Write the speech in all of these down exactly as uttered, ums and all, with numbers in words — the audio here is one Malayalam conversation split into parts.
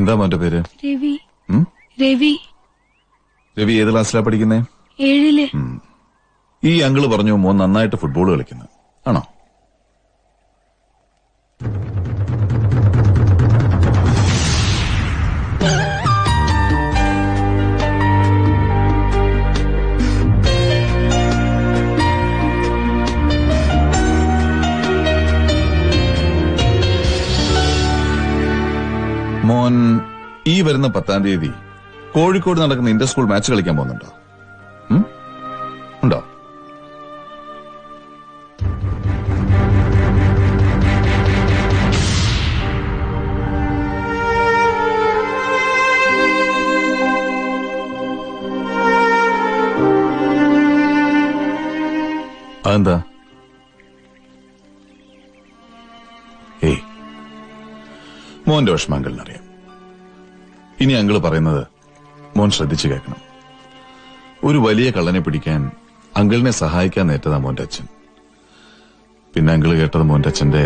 എന്താ മോന്റെ പേര്? രവി. രവി. രവി ഏത് ക്ലാസ്സിലാ പഠിക്കുന്നേ? ഏഴില്. ഈ അങ്കിള് പറഞ്ഞു മോൻ നന്നായിട്ട് ഫുട്ബോൾ കളിക്കുന്നു, ആണോ? മോൻ ഈ വരുന്ന പത്താം തീയതി കോഴിക്കോട് നടക്കുന്ന ഇന്റർ സ്കൂൾ മാച്ച് കളിക്കാൻ പോകുന്നുണ്ടോ? ഉണ്ടോ? അതെന്താ? ഏയ്, മോന്റെ വിഷമം അങ്കിളിനറിയാം. ഇനി അങ്കിള് പറയുന്നത് മോൻ ശ്രദ്ധിച്ചു കേൾക്കണം. ഒരു വലിയ കള്ളനെ പിടിക്കാൻ അങ്കിളിനെ സഹായിക്കാൻ നേറ്റതാ മോന്റെ അച്ഛൻ. പിന്നെ അങ്കിള് കേട്ടത് മോന്റെ അച്ഛന്റെ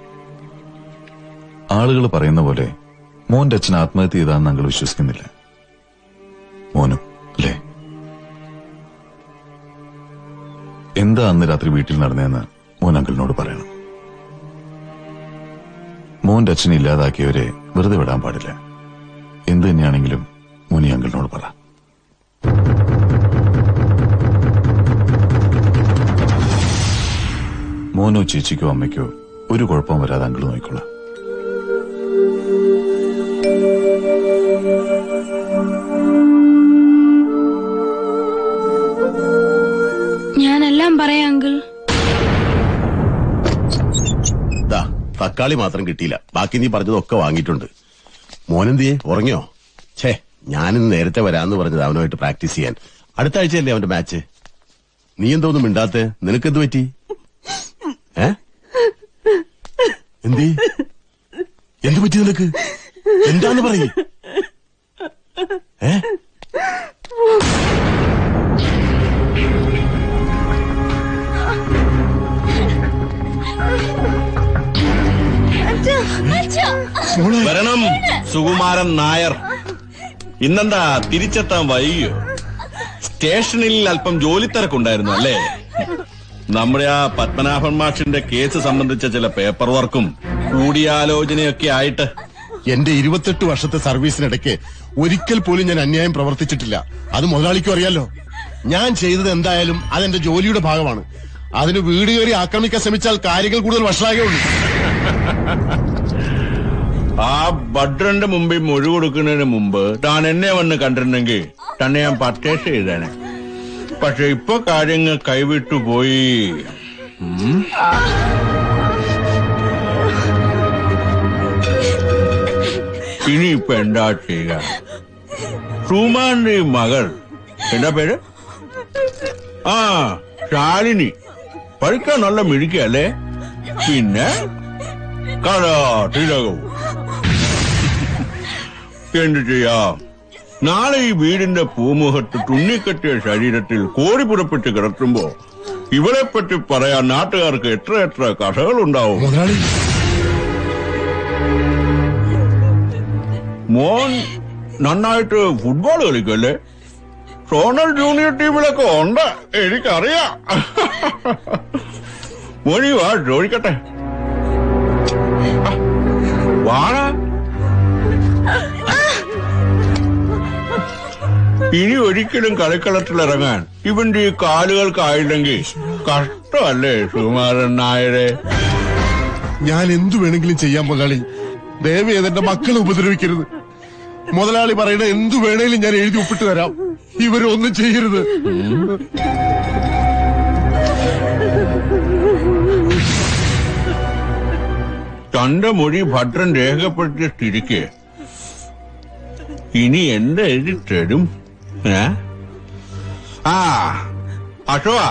ആളുകൾ പറയുന്ന പോലെ മോന്റെ അച്ഛൻ ആത്മഹത്യ ചെയ്താന്ന് അങ്കിൾ വിശ്വസിക്കുന്നില്ല. മോനും അല്ലേ? എന്താ അന്ന് രാത്രി വീട്ടിൽ നടന്നതെന്ന് മോൻ അങ്കിളിനോട് പറയണം. മോന്റെ അച്ഛനെ ഇല്ലാതാക്കിയവരെ വെറുതെ വിടാൻ പാടില്ല. എന്ത് തന്നെയാണെങ്കിലും മോനി അങ്കിളിനോട് പറ. മോനോ ചേച്ചിക്കോ അമ്മയ്ക്കോ ഒരു കുഴപ്പം വരാതെ അങ്കിൾ നോക്കിക്കൊള്ളാം. ഞാനെല്ലാം പറയാം അങ്കിൾ. തക്കാളി മാത്രം കിട്ടിയില്ല, ബാക്കി നീ പറഞ്ഞതൊക്കെ വാങ്ങിയിട്ടുണ്ട്. മോനെന്തിയെ ഉറങ്ങിയോ? ഛേ, ഞാനിന്ന് നേരത്തെ വരാന്ന് പറഞ്ഞത് അവനുമായിട്ട് പ്രാക്ടീസ് ചെയ്യാൻ. അടുത്ത ആഴ്ചയല്ലേ അവന്റെ മാച്ച്. നീ എന്തോന്നും മിണ്ടാത്തെ? നിനക്കെന്ത് പറ്റി? ഏ എന്തി എന്ത് പറ്റി നിനക്ക്? എന്താന്ന് പറയ്. ഏ വരണം സുകുമാരൻ നായർ. ഇന്നെന്താ തിരിച്ചെത്താൻ വൈകിയോ? സ്റ്റേഷനിൽ അല്പം ജോലി തിരക്കുണ്ടായിരുന്നു അല്ലേ? നമ്മുടെ ആ പത്മനാഭൻ മാഷിന്റെ കേസ് സംബന്ധിച്ച ചില പേപ്പർ വർക്കും കൂടിയാലോചനയൊക്കെ ആയിട്ട്. എന്റെ ഇരുപത്തെട്ട് വർഷത്തെ സർവീസിനിടയ്ക്ക് ഒരിക്കൽ പോലും ഞാൻ അന്യായം പ്രവർത്തിച്ചിട്ടില്ല. അത് മുതലാളിക്കും അറിയാലോ. ഞാൻ ചെയ്തത് എന്തായാലും അതെന്റെ ജോലിയുടെ ഭാഗമാണ്. അതിന് വീട് കയറി ആക്രമിക്കാൻ ശ്രമിച്ചാൽ കാര്യങ്ങൾ കൂടുതൽ വഷളാകുകയുള്ളൂ. ആ ഭദ്രന്റെ മുമ്പിൽ മൊഴി കൊടുക്കുന്നതിന് മുമ്പ് താൻ എന്നെ വന്ന് കണ്ടിരുന്നെങ്കിൽ തന്നെ ഞാൻ പർച്ചേസ് ചെയ്തേനെ. പക്ഷെ ഇപ്പൊ കാര്യങ്ങൾ കൈവിട്ടു പോയി. ഇനിയിപ്പൊ എന്താ ചെയ്യുക? സുമാന്റെ മകൾ എന്താ പേര്? ആ ശാലിനി. പഠിക്കാൻ നല്ല മിഴിക്കല്ലേ? പിന്നെ കലാതിലകവും. എന്ത് ചെയ്യാം? നാളെ ഈ വീടിന്റെ പൂമുഖത്ത് തുന്നിക്കെട്ടിയ ശരീരത്തിൽ കോടി പുറപ്പെട്ട് കിടക്കുമ്പോ ഇവളെ പറ്റി പറയാൻ നാട്ടുകാർക്ക് എത്ര എത്ര കഥകളുണ്ടാവും. മോൻ നന്നായിട്ട് ഫുട്ബോൾ കളിക്കല്ലേ? സോണൽ ജൂനിയർ ടീമിലൊക്കെ ഉണ്ട്, എനിക്കറിയാം. മോനി വാ, ചോദിക്കട്ടെ. വാഴ ഇനി ഒരിക്കലും കളിക്കളത്തിലിറങ്ങാൻ ഇവന്റെ ഈ കാലുകൾക്കായില്ലെങ്കിൽ കഷ്ടമല്ലേ സുകുമാരൻ നായരെ? ഞാൻ എന്തു വേണമെങ്കിലും ചെയ്യാം മുതലാളി. ദയവേത് എന്റെ മക്കളെ ഉപദ്രവിക്കരുത്. മുതലാളി പറയുന്ന എന്തു വേണേലും ഞാൻ എഴുതി ഒപ്പിട്ട് തരാം. ഇവരൊന്നും ചെയ്യരുത്. തന്റെ മൊഴി ഭദ്രൻ രേഖപ്പെടുത്തിയ സ്ഥിതിക്ക് ഇനി എന്ത് എഴുതി തരും? ഏ ആ അശോക,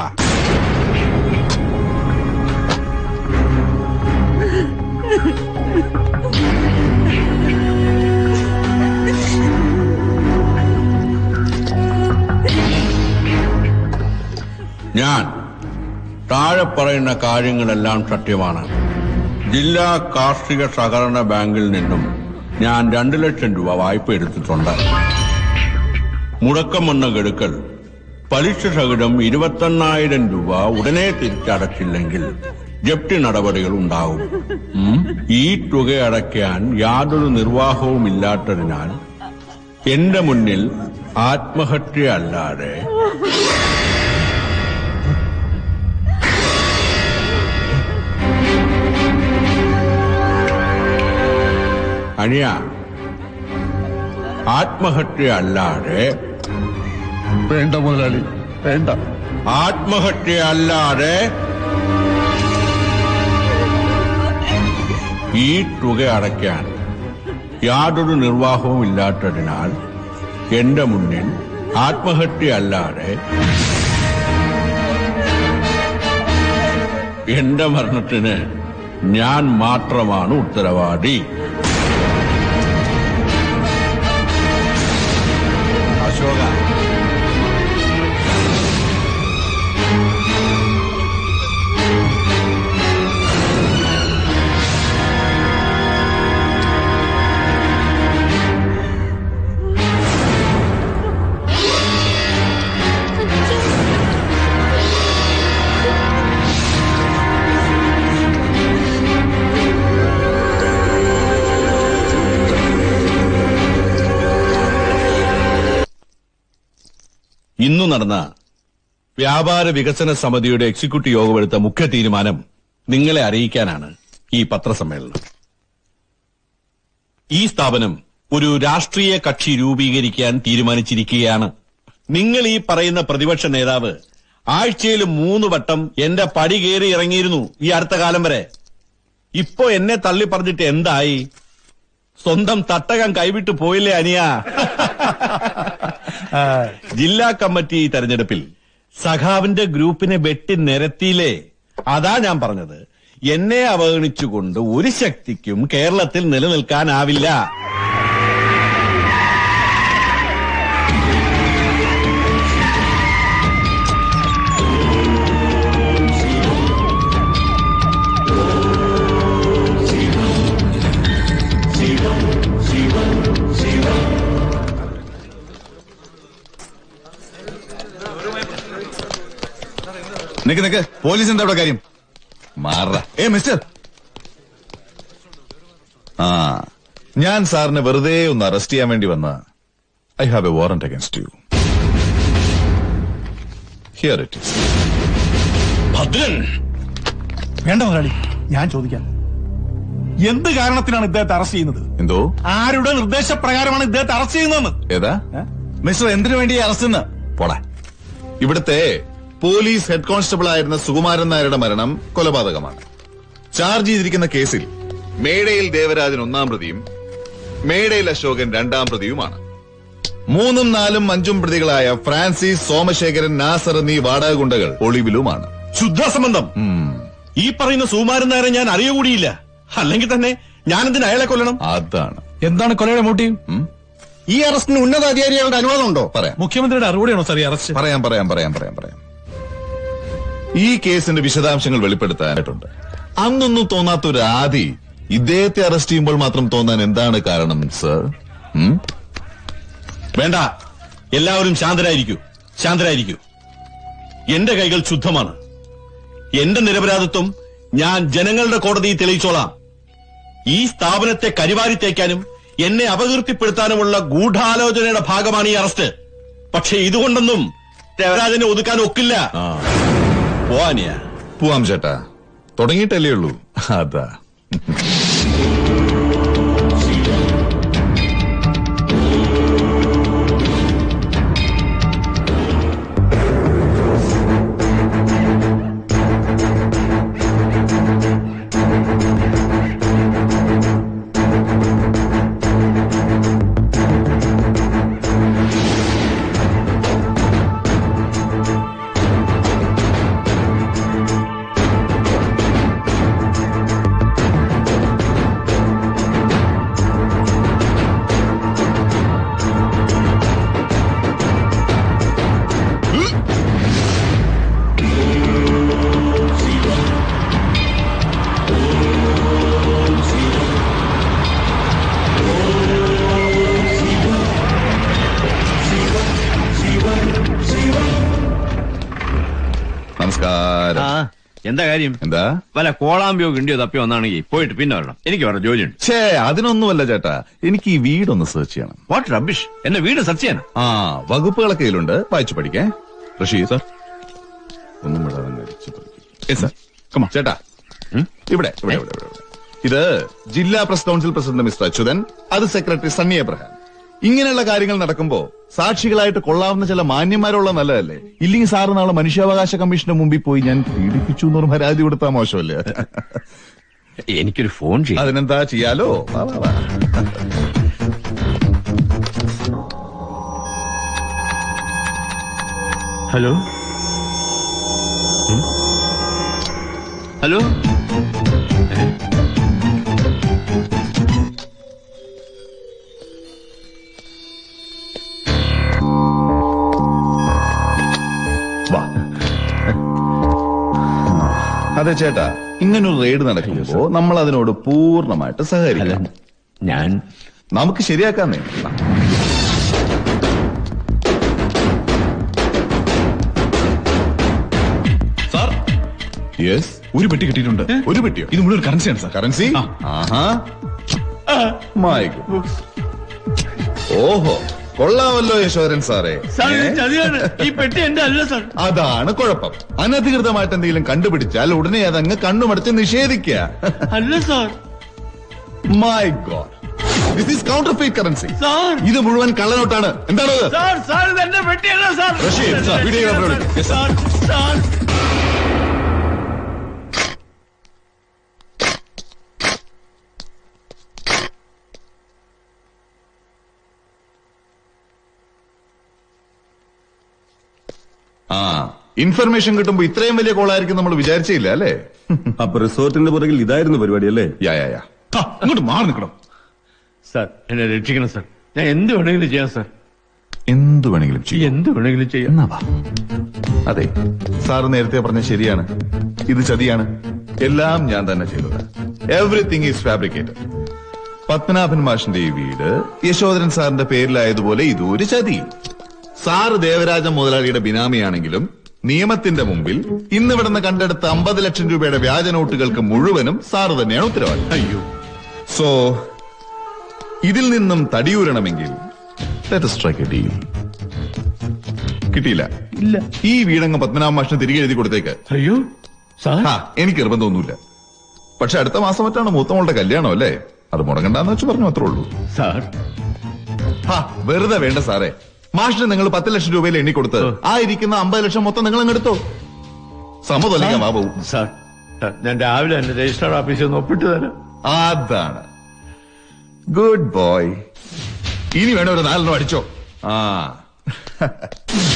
ഞാൻ താഴെ പറയുന്ന കാര്യങ്ങളെല്ലാം സത്യമാണ്. ജില്ലാ കാർഷിക സഹകരണ ബാങ്കിൽ നിന്നും ഞാൻ രണ്ടു ലക്ഷം രൂപ വായ്പ എടുത്തിട്ടുണ്ട്. മുടക്കം വന്ന ഗഡുക്കൾ പലിശ സഹിതം ഇരുപത്തെണ്ണായിരം രൂപ ഉടനെ തിരിച്ചടച്ചില്ലെങ്കിൽ ജപ്തി നടപടികൾ ഉണ്ടാവും. ഈ തുക അടയ്ക്കാൻ യാതൊരു നിർവാഹവും ഇല്ലാത്തതിനാൽ എന്റെ മുന്നിൽ ആത്മഹത്യ അല്ലാതെ അനിയ ആത്മഹത്യ അല്ലാതെ വേണ്ട മുതലാളി, വേണ്ട. ആത്മഹത്യ അല്ലാതെ ഈ തുക അടയ്ക്കാൻ യാതൊരു നിർവാഹവും ഇല്ലാത്തതിനാൽ എന്റെ മുന്നിൽ ആത്മഹത്യ അല്ലാതെ എന്റെ മരണത്തിന് ഞാൻ മാത്രമാണ് ഉത്തരവാദി. അശോക, ഇന്നു നടന്ന വ്യാപാര വികസന സമിതിയുടെ എക്സിക്യൂട്ടീവ് യോഗമെടുത്ത മുഖ്യ തീരുമാനം നിങ്ങളെ അറിയിക്കാനാണ് ഈ പത്രസമ്മേളനം. ഈ സ്ഥാപനം ഒരു രാഷ്ട്രീയ കക്ഷി രൂപീകരിക്കാൻ തീരുമാനിച്ചിരിക്കുകയാണ്. നിങ്ങൾ ഈ പറയുന്ന പ്രതിപക്ഷ നേതാവ് ആഴ്ചയിൽ മൂന്ന് വട്ടം എന്റെ പടി കയറി ഇറങ്ങിയിരുന്നു ഈ അടുത്ത കാലം വരെ. ഇപ്പോ എന്നെ തള്ളി പറഞ്ഞിട്ട് എന്തായി? സ്വന്തം തട്ടകം കൈവിട്ടു പോയില്ലേ അനിയ? ജില്ലാ കമ്മിറ്റി തെരഞ്ഞെടുപ്പിൽ സഖാവിന്റെ ഗ്രൂപ്പിനെ വെട്ടി നിരത്തിയില്ലേ? അതാ ഞാൻ പറഞ്ഞത്, എന്നെ അവഗണിച്ചുകൊണ്ട് ഒരു ശക്തിക്കും കേരളത്തിൽ നിലനിൽക്കാനാവില്ല. നിക്ക് നിക്ക്, പോലീസ് എന്താ ഇവിടെ കാര്യം? മാറ. ഏ മിസ്റ്റർ, ആ ഞാൻ സാറിനെ വെറുതെ ഒന്ന് അറസ്റ്റ് ചെയ്യാൻ വേണ്ടി വന്ന I have a warrant against you. Here it is. Bhadran, വേണ്ട മുതലാളി, ഞാൻ ചോദിക്കാം. എന്ത് കാരണത്തിനാണ് ഇദ്ദേഹത്തെ അറസ്റ്റ് ചെയ്യുന്നത്? എന്തോ? ആരുടെ നിർദ്ദേശപ്രകാരമാണ് ഇദ്ദേഹത്തെ അറസ്റ്റ് ചെയ്യുന്നതെന്ന്? ഏതാ മിസ്റ്റർ? എന്തിനു വേണ്ടി അറസ്റ്റ്? പോടാ. ഇവിടുത്തെ പോലീസ് ഹെഡ് കോൺസ്റ്റബിൾ ആയിരുന്ന സുകുമാരൻ നായരുടെ മരണം കൊലപാതകമാണ്. ചാർജ് ചെയ്തിരിക്കുന്ന കേസിൽ മേടയിൽ ദേവരാജൻ ഒന്നാം പ്രതിയും മേടയിൽ അശോകൻ രണ്ടാം പ്രതിയുമാണ്. മൂന്നും നാലും അഞ്ചും പ്രതികളായ ഫ്രാൻസിസ്, സോമശേഖരൻ, നാസർ എന്നീ വാടക ഗുണ്ടകൾ ഒളിവിലുമാണ്. ശുദ്ധസംബന്ധം. ഈ പറയുന്ന സുകുമാരൻ നായരെ ഞാൻ അറിയുകൂടിയില്ല. അല്ലെങ്കിൽ തന്നെ ഞാൻ എന്തിന് അയാളെ കൊല്ലണം? അതാണ്. എന്താണ് കൊലയുടെ മോട്ടീവ്? ഈ അറസ്റ്റിന് ഉന്നത അധികാരികളുടെ അനുവാദമുണ്ടോ? പറയാം. മുഖ്യമന്ത്രിയുടെ അറിവോടെയാണോ സാർ ഈ അറസ്റ്റ്? പറയാം പറയാം പറയാം പറയാം പറയാം ഈ കേസിന്റെ വിശദാംശങ്ങൾ വെളിപ്പെടുത്താനായിട്ടുണ്ട്. അന്നൊന്നും തോന്നാത്ത ഒരു ആദി ഇദ്ദേഹത്തെ അറസ്റ്റ് ചെയ്യുമ്പോൾ മാത്രം തോന്നാൻ എന്താണ് കാരണം സർ? വേണ്ട, എല്ലാവരും ശാന്തരായിരിക്കൂ, ശാന്തരായിരിക്കൂ. എന്റെ കൈകൾ ശുദ്ധമാണ്. എന്റെ നിരപരാധിത്വം ഞാൻ ജനങ്ങളുടെ കോടതിയിൽ തെളിയിച്ചോളാം. ഈ സ്ഥാപനത്തെ കരിവാരി തേക്കാനും എന്നെ അപകീർത്തിപ്പെടുത്താനുമുള്ള ഗൂഢാലോചനയുടെ ഭാഗമാണ് ഈ അറസ്റ്റ്. പക്ഷെ ഇതുകൊണ്ടൊന്നും ദേവരാജനെ ഒതുക്കാൻ ഒക്കില്ല. പോവാനിയ. പോവാം ചേട്ടാ, തുടങ്ങിയിട്ടല്ലേ ഉള്ളൂ. അതാ എന്താ കാര്യം? എന്താ? വല്ല കോളാമ്പിയോ കിണ്ടിയോ തപ്പിയോ വന്നാണെങ്കിൽ പോയിട്ട് പിന്നെ വരണം. എനിക്ക് വേറെ ജോലിയുണ്ട്. ഛേ, അതിനൊന്നുമല്ല ചേട്ടാ, എനിക്ക് ഈ വീടൊന്ന് സെർച്ച് ചെയ്യണം. What rubbish! എന്റെ വീട് സെർച്ച് ചെയ്യാനാ? ആ, വകുപ്പുകളൊക്കെ കയ്യിലുണ്ട്, വായിച്ചു പഠിക്കേ. ഋഷി സാർ ഒന്നും വിടാതെ ചേട്ടാ, ഇവിടെ ഇവിടെ ഇവിടെ ഇവിടെ. ഇത് ജില്ലാ press council president mister Achuthan, അത് സെക്രട്ടറി സണ്ണി എബ്രഹാം. ഇങ്ങനെയുള്ള കാര്യങ്ങൾ നടക്കുമ്പോ സാക്ഷികളായിട്ട് കൊള്ളാവുന്ന ചില മാന്യന്മാരുള്ള നല്ലതല്ലേ? ഇല്ലെങ്കിൽ സാറ് നാളെ മനുഷ്യാവകാശ കമ്മീഷന്റെ മുമ്പിൽ പോയി ഞാൻ പീഡിപ്പിച്ചു എന്നൊരു പരാതി കൊടുത്താൽ മോശമല്ലേ? എനിക്കൊരു ഫോൺ ചെയ്യാം. അതിനെന്താ ചെയ്യാലോ? വാ, വാ, വാ. ഹലോ ഹലോ വാ. അതെ ചേട്ടാ, ഇങ്ങനൊരു റെയ്ഡ് നടക്കുമ്പോ നമ്മൾ അതിനോട് പൂർണ്ണമായിട്ട് സഹകരിക്കണം. ഞാൻ നമുക്ക് ശരിയാക്കാന്നേ. സാർ, യെസ്, ഒരു പെട്ടി കിട്ടിയിട്ടുണ്ട്. ഒരു പെട്ടിയോ? ഇത് മുഴുവൻ കറൻസിയാണ് സാർ. കറൻസി? ആ. ആഹാ, മൈ ഗുഡ്. ഓഹോ, കൊള്ളാമല്ലോ യശോധരൻ സാറേ. ഏ? ചതിയാണ്. ഈ പെട്ടി എന്റെ അല്ല സാർ. അതാണ് കുഴപ്പം. അനധികൃതമായിട്ട് എന്തെങ്കിലും കണ്ടുപിടിച്ചാൽ ഉടനെ അതങ്ങ് കണ്ണുമടച്ച് നിഷേധിക്കുക. അല്ല sir. My god, this is counterfeit currency. Sir. ഇത് മുഴുവൻ കള്ളനോട്ടാണ്. എന്താണത്? സാർ സാർ ഇത് എന്റെ പെട്ടിയല്ല സാർ. റഷീദ്, സാർ, വീഡിയോഗ്രാഫർ വിളിക്ക്. Yes, sir. സാർ സാർ ആ, ഇൻഫർമേഷൻ കിട്ടുമ്പോ ഇത്രയും വലിയ കോളായിരിക്കും നമ്മൾ വിചാരിച്ചില്ല അല്ലേ? അപ്പൊ റിസോർട്ടിന്റെ പുറകിൽ ഇതായിരുന്നു പരിപാടി അല്ലേ? യാ യാ യാ. ആ, ഇങ്ങോട്ട് മാറി നിൽക്കണം. സാർ എന്നെ രക്ഷിക്കണം സാർ. ഞാൻ എന്ത് വേണമെങ്കിലും ചെയ്യാം സാർ. എന്ത് വേണമെങ്കിലും ചെയ്യും. എന്ത് വേണമെങ്കിലും ചെയ്യാം. എന്നാ വാ. അതെ, സാറ് നേരത്തെ പറഞ്ഞ ശരിയാണ്. ഇത് ചതിയാണ്. എല്ലാം ഞാൻ തന്നെ ചെയ്തത്. Everything is fabricated. പത്മനാഭൻ മാഷിന്റെ ഈ വീട് യശോധരൻ സാറിന്റെ പേരിലായതുപോലെ ഇതും ഒരു ചതി. സാറ് ദേവരാജ മുതലാളിയുടെ ബിനാമിയാണെങ്കിലും നിയമത്തിന്റെ മുമ്പിൽ ഇന്നിവിടുന്ന് കണ്ടെടുത്ത അമ്പത് ലക്ഷം രൂപയുടെ വ്യാജ നോട്ടുകൾക്ക് മുഴുവനും സാറ് തന്നെയാണ് ഉത്തരവാദി. അയ്യോ. സോ ഇതിൽ നിന്നും തടിയൂരണമെങ്കിൽ let us strike a deal. കിട്ടിയില്ല. ഇല്ല. ഈ വീടങ്ങ് പത്മനാഭ മാഷിന് തിരികെ എഴുതി കൊടുത്തേക്ക്. അയ്യോ സാർ. ആ, എനിക്ക് നിർബന്ധമൊന്നുമില്ല. പക്ഷെ അടുത്ത മാസം മറ്റാണ് മൂത്തമോളുടെ കല്യാണം അല്ലേ? അത് മുടങ്ങണ്ടെന്ന് വെച്ച് പറഞ്ഞു, അത്രേ ഉള്ളൂ. സാർ ഹാ, വെറുതെ വേണ്ട സാറേ. മാഷിന് നിങ്ങൾ പത്ത് ലക്ഷം രൂപയിൽ എണ്ണി കൊടുത്ത് ആ ഇരിക്കുന്ന അമ്പത് ലക്ഷം മൊത്തം നിങ്ങൾ അങ്ങ് എടുത്തോ. സമ്മതമല്ല ഞാൻ ബാബു. സാർ സാർ, ഞാൻ രാവിലെ എന്റെ രജിസ്റ്റർ ഓഫീസിൽ നിന്ന് ഒപ്പിട്ട് തരാം. അതാണ് ഗുഡ് ബോയ്. ഇനി വേണം ഒരു നാലെണ്ണം അടിച്ചോ. ആ